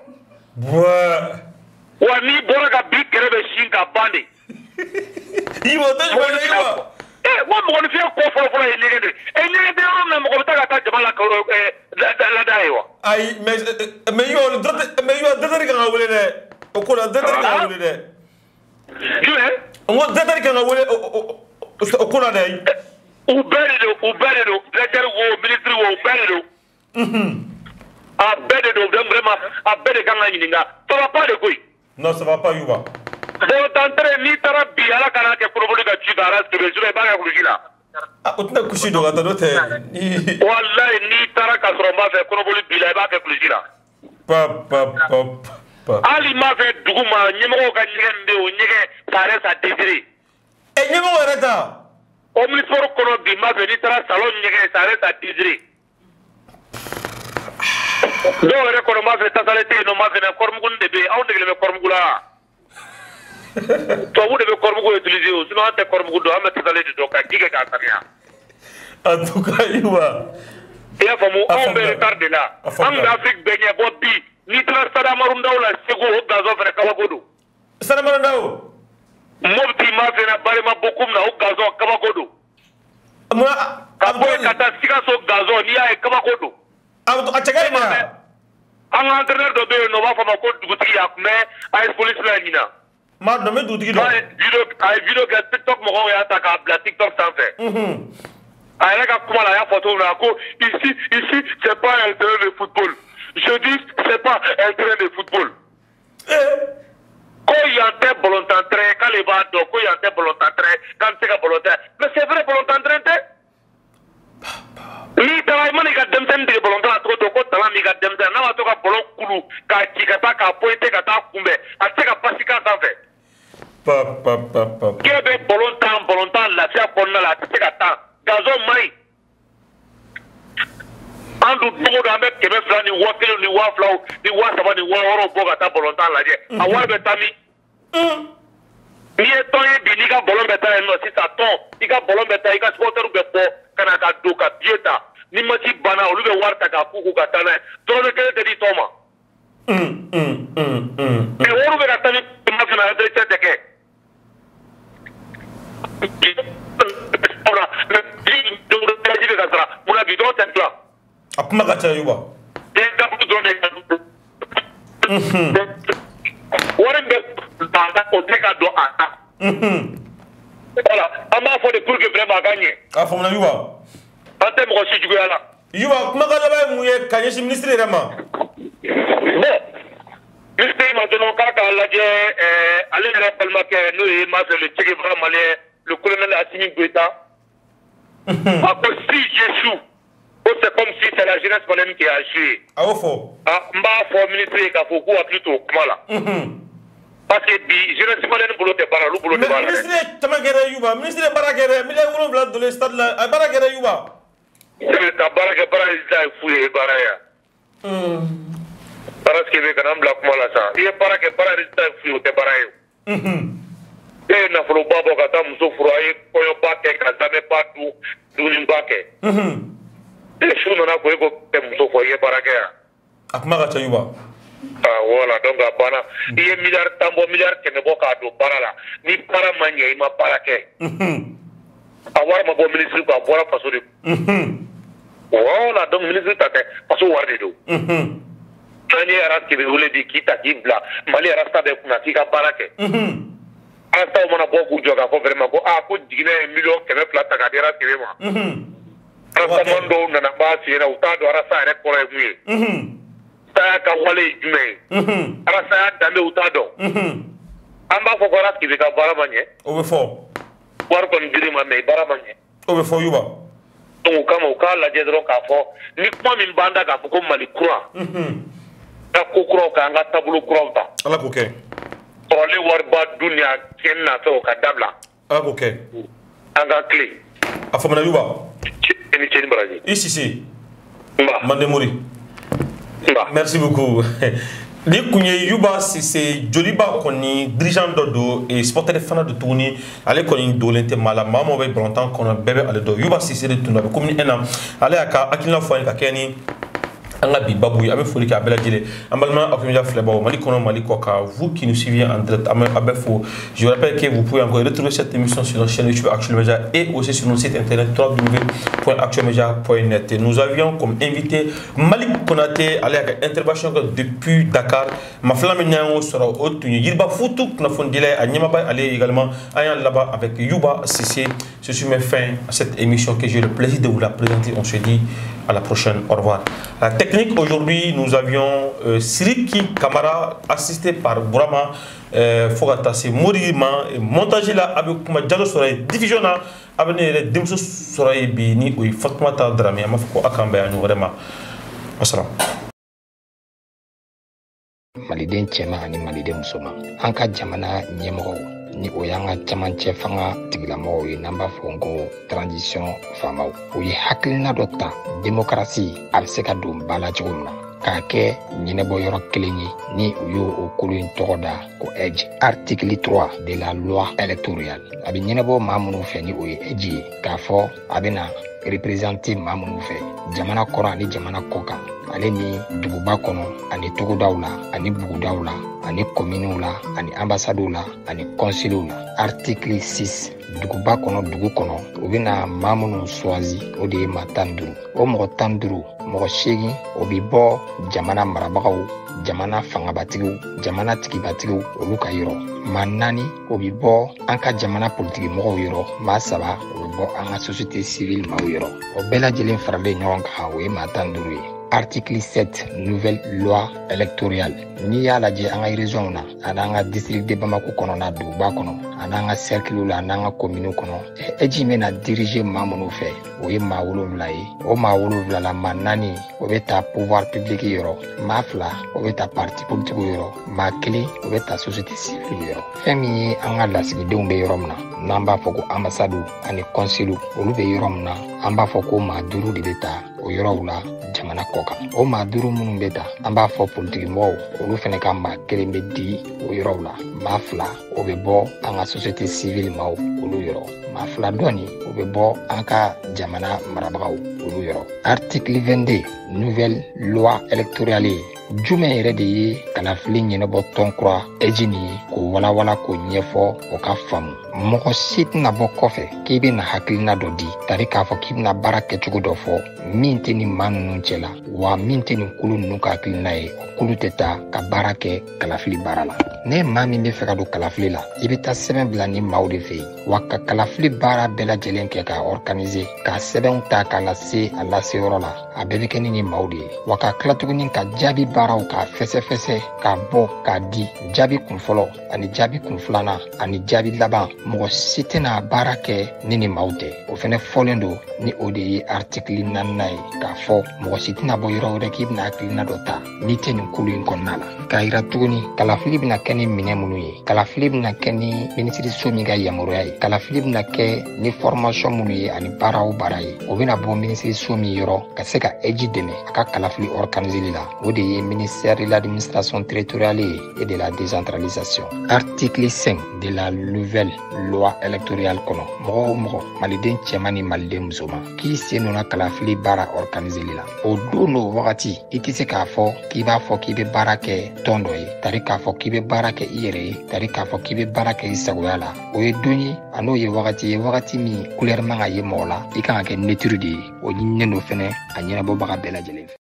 Speaker 3: wa n'i bɔra ka bin kɛrɛ bɛ sin ka ban de
Speaker 1: Iwo tɛ jumɛn na Iwo
Speaker 3: ee wa mɔgɔninfin ko fɔlɔ fɔlɔ ye ɲɛgɛn de ee ɲɛgɛn tɛ yɔrɔ min na mɔgɔ bɛ taa ka taa jama la lada ye wa
Speaker 1: ayi mais mais Iwo mais Iwo dɔtɛri kan ka wele dɛ o ko la dɔtɛri kan ka wele dɛ
Speaker 3: jumɛn
Speaker 1: n ko dɔtɛri kan ka wele o ko la dɛ
Speaker 3: u bɛɛ de don u bɛɛ de don directeur wo ministre wo u bɛɛ de don a bɛɛ de don vraiment a bɛɛ de kan ka ɲininka ça va pas de koyi
Speaker 1: non ça va pas Yuba
Speaker 3: bon tantere n'i taara bi ala kana kɛ kɔnɔboli ka ci ka ala sɛbɛn sɛbɛn i b'a kɛ kulusi la
Speaker 1: o tɛna kusi don ka taa n'o tɛ
Speaker 3: walayi n'i taara ka sɔrɔ n b'a fɛ kɔnɔboli bi la i b'a kɛ kulusi la
Speaker 1: pa pa pa pa
Speaker 3: hali m'a fɛ dugu ma ɲɛmɔgɔw ka ɲɛgɛn min bɛ yen o ɲɛgɛn ça reste à désirer
Speaker 1: ɛ ɲɛmɔgɔ yɛrɛ ta
Speaker 3: omnisport kɔnɔ bi m'a fɛ n'i taara salon ɲɛgɛn ça reste à désirer dɔw yɛrɛ kɔnɔ m'a fɛ tasale tɛ yen nɔ m'a fɛ kɔrɔmugunin de bɛ yen anw degelen bɛ kɔrɔmugu la tubabu de bɛ kɔrɔmugu utiliser o sinon an tɛ kɔrɔmugu dɔn an bɛ tasale de dɔn ka ji kɛ k'a saniya
Speaker 1: en tout cas Iwa
Speaker 3: i y'a faamu anw bɛ retard de la an tun bɛ Afrique bɛɛ ɲɛ bɔ bi n'i taara Stade Amadou Ndao la Segu o gazon fana kabako don
Speaker 1: Stade Amadou Ndao
Speaker 3: Mopti m'a fɛ na Barima Bokoum na o gazon kabako don ka bɔ yen ka taa Sikaso gazon n'i y'a ye kabako don
Speaker 1: a cɛ ka ɲi wa
Speaker 3: an ka entraîneur dɔ bɛ yen nɔ u b'a fɔ a ma ko dugutigi a tun bɛ A S Police la ɲinan
Speaker 1: maa dɔn n bɛ dugutigi dɔn
Speaker 3: a ye video kɛ TikTok mɔgɔw y'a ta k'a bila TikTok sanfɛ a yɛrɛ ka kuma la a y'a fɔ cogo min na ko ici ici c'est pas un terrain de football je dis c'est pas un terrain de football ko yan tɛ ballontan terrain k'ale b'a dɔn ko yan tɛ ballontan terrain k'an tɛ se ka ballontan mais c'est vrai ballontan terrain tɛ n'i taara i mana i ka denmisɛnnin dege ballontan la cogo o cogo ko talent b'i ka denmisɛnnin n'a ma to ka ballon kulu k'a ci ka taa k'a pointer ka taa kunbɛn a tɛ se ka pasi k'a sanfɛ
Speaker 1: pa pa pa pa
Speaker 3: k'e bɛ ballon tan ballon tan lafiya kɔnɔna la a tɛ se ka taa gazon man ɲi an dun dogo don an bɛ kɛmɛ fila ni waa kelen ni waa filaw ni waa saba ni waa wɔɔrɔw bɔ ka taa ballon tan lajɛ a wari bɛ taa min n'i ye tɔn ye bi n'i ka ballon bɛ taa yen nɔ sisan tɔn i ka ballon bɛ taa i ka supporters bɛ bɔ ka na ka don ka billet ta ni match banna olu bɛ wari ta k'a k'u k'u ka taa n'a ye dɔrɔmɛ kelen tɛ di tɔn ma mais wariw bɛ ka taa ni match na entretien tɛ kɛ munna bi dɔw tɛ tila
Speaker 1: a kuma ka ca Yuba
Speaker 3: exemple dɔrɔn de wari bɛ banna o tɛ ka don a ta voilà an b'a fɔ de pour que vraiment a ka ɲɛ
Speaker 1: a faamuna Yuba
Speaker 3: an tɛ mɔgɔ si juguya la
Speaker 1: Yuba kumakan laban ye mun ye ka ɲɛsin ministre yɛrɛ ma
Speaker 3: bon ministre ma dɔrɔn k'a k'a lajɛ ale yɛrɛ balimakɛ n'o ye m'a fɛ le Che Guevara malien le colonel Assimi Goïta a ko si j'échoue c'est comme si c'est la jeunesse malienne qui a joué.
Speaker 1: Ah, au fond.
Speaker 3: Ah, m'a fort ministre ka fo ko akili to kuma la. Parce que bi jeunesse malienne bolo te bara lu bolo te bara.
Speaker 1: Ministre tamagere yuba, ministre barakere, mi le wuro bla do le stade la, barakere yuba.
Speaker 3: C'est ta barake bara isa fuye bara ya. Hmm. Parce que be kanam bla kuma la sa. Ye barake bara isa fuye te bara yo. Mhm. E na folo babo ka ta muso furo ay koyo ba ke ka ta me pa du du ni ba ke. Mhm. Je nana ko ko te muso fo ye barake ya
Speaker 1: akuma ka tayuba
Speaker 3: ah wala donc abana ye milliard tambo milliard ke ne boka do barala ni para manye ma barake mhm awara ma bo ministre ko abora faso de mhm wala donc ministre ta te faso warde do mhm tani ara ke be wole di kita kibla mali ara sta be kuna fika barake mhm asta mo na bo ku joga ko vraiment ko a ko digine million ke be plata ka dira ke ma mhm Rasamando nana basi na utado arasa ere kore mwe. Mhm. Ta ka wale jume. Mhm. Arasa dambe utado. Mhm.
Speaker 4: amba fo ko rakki be ka baramanye
Speaker 1: o be fo
Speaker 4: war ko ndirima me baramanye
Speaker 1: o be fo yuba
Speaker 4: donc kama o kala je dron ka fo ni kuma min banda ka ko mali kura
Speaker 1: mhm
Speaker 4: ka ko kura ka nga tabulu kura ta
Speaker 1: ala ko ke
Speaker 4: ole war ba dunya kenna to ka dabla
Speaker 1: ala ko ke
Speaker 4: anga clé
Speaker 1: afamana yuba
Speaker 4: ni cheni baraji
Speaker 1: ici si
Speaker 4: mba
Speaker 1: mande mori
Speaker 4: mba
Speaker 1: merci beaucoup ni kunye yuba si c'est joliba koni dirigeant dodo et sporteur fana de tourner ale koni dolente mala mama be brontan kono bebe ale do yuba si c'est de tourner comme ni enam ale aka akina fo ka keni anga bi babu abe foli ka bela jile ambalma akumja fleba mali kono mali koka vous qui nous suivez en direct abe fo je vous rappelle que vous pouvez encore retrouver cette émission sur notre chaîne YouTube Actuel Media et aussi sur notre site internet w w w point actuel media point net. Nous avions comme invité Malik Konaté à intervention depuis Dakar ma flamme nyango sera autre yirba futu na fondile à Nyamaba aller également ayan là-bas avec Yuba Cissé. Je suis mes fin à cette émission que j'ai le plaisir de vous la présenter. On se dit à la prochaine. Au revoir. La technique aujourd'hui, nous avions euh, Siriki Kamara assisté par Bourama euh, Fogatase Morima montage là avec Kuma Diallo Soray diffusion là avec les Dimso Soray Bini ou Fatmata Drame Amafko Akambe à nous vraiment. Assalam.
Speaker 5: Maliden cɛma ani maliden musoma an ka jamana ɲɛmɔgɔw ni o y'an ka camancɛ fanga tigilamɔgɔw ye n'an b'a fɔ ko transition faamaw u ye hakilina dɔ ta démocratie a bɛ se ka don ba la cogo min na k'a kɛ ɲɛnɛbɔ yɔrɔ kelen ye ni u y'o o kolo in tɔgɔ da ko edge article trois de la loi électorale a bɛ ɲɛnɛbɔ maa minnu fɛ ni o ye edge ye k'a fɔ a bɛna représenter maa minnu fɛ jamana kɔrɔ ani jamana kɔ kan ale ni duguba kɔnɔ ani togodaw la ani bugudaw la ani kominiw la ani ambasadow la ani kɔnsilew la article six duguba kɔnɔ dugu kɔnɔ u bɛna maa minnu choisi o de ye maa tan duuru o mɔgɔ tan duuru mɔgɔ seegin o bɛ bɔ jamana marabagaw jamana fangabatigiw jamana tigibatigiw olu ka yɔrɔ maa naani o bɛ bɔ an ka jamana politiki mɔgɔw yɔrɔ maa saba o bɛ bɔ an ka société civile maaw yɔrɔ o bɛɛ lajɛlen faralen ɲɔgɔn kan o ye maa tan duuru ye. Article sept, nouvelle loi électorale. Ni y'a lajɛ an ka région na ani an ka district de Bamako kɔnɔ n'a duguba kɔnɔ ani an ka cercle la ani an ka commune kɔnɔ eji bɛna diriger maa minnu fɛ o ye maa wolonwula ye o maa wolonwula la maa naani o bɛ taa pouvoir public yɔrɔ maa fila o bɛ taa parti politique yɔrɔ maa kelen o bɛ taa société civile yɔrɔ fɛn min ye an ka lasigidenw bɛ yɔrɔ min na n'an b'a fɔ ko ambassade ani conseil olu bɛ yɔrɔ min na an b'a fɔ ko maa duuru de bɛ taa o yɔrɔw la jamana kɔ kan o maa duuru minnu bɛ ta an b'a fɔ politiki mɔgɔw olu fana ka maa kelen bɛ di o yɔrɔw la maa fila o bɛ bɔ an ka société civile maaw olu yɔrɔ maa fila dɔɔni o bɛ bɔ an ka jamana marabagaw olu yɔrɔ article vingt-deux nouvelle loi électorale jumɛn yɛrɛ de ye kalafili ɲɛnabɔ tɔn kura eji nin ye k'o walawala k'o ɲɛfɔ o ka faamu mɔgɔ si tɛna bɔ kɔfɛ k'i bɛna hakilina dɔ di tari k'a fɔ k'i bɛna baara kɛcogo dɔ fɔ min tɛ nin maa ninnu cɛ la wa min tɛ nin kulu ninnu ka hakilina ye o kulu tɛ taa ka baara kɛ kalafili baara la ne maa min bɛ fɛ ka don kalafili la i bɛ taa sɛbɛn bila ni maaw de fɛ yen wa ka kalafili baara bɛɛ lajɛlen kɛ k'a organiser ka sɛbɛnw ta k'a lase a laseyɔrɔ la a bɛɛ bɛ kɛ ni nin maaw de ye wa ka tila tuguni ka jaabi baaraw k'a fɛsɛfɛsɛ k'a bɔ k'a di jaabi kun fɔlɔ ani jaabi kun filanan ani jaabi laban mɔgɔ si tɛna baara kɛ ni nin maaw tɛ o fɛnɛ fɔlen don ni o de ye article naaninan ye k'a fɔ mɔgɔ si tɛna bɔ yɔrɔ wɛrɛ k'i bɛna hakilina dɔ ta n'i tɛ nin kulu in kɔnɔna la k'a yira tuguni kalafili bɛna kɛ ni minɛn minnu ye kalafili bɛna kɛ ni minisiriso min ka yamaruya ye kalafili bɛna kɛ ni formation minnu ye ani baara o baara ye o bɛna bɔ minisiriso min yɔrɔ ka se ka eji dɛmɛ a ka kalafili organiseli la o de ye ministère de l'administration territoriale et de la décentralisation article cinq de la nouvelle loi électorale kɔnɔ mɔgɔ o mɔgɔ maliden cɛman ni maliden musoman k'i sen donna kalafili baara organiseli la o don n'o wagati i tɛ se k'a fɔ k'i b'a fɔ k'i bɛ baara kɛ tɔn dɔ ye tari k'a fɔ k'i bɛ baara kɛ i yɛrɛ ye tari k'a fɔ k'i bɛ baara kɛ i sagoya la o ye don ye a n'o ye wagati ye wagati min couleur man ka ye mɔgɔ la i kan ka kɛ neutre de ye o ɲininen don fɛnɛ a ɲɛnabɔbaga bɛɛ lajɛlen fɛ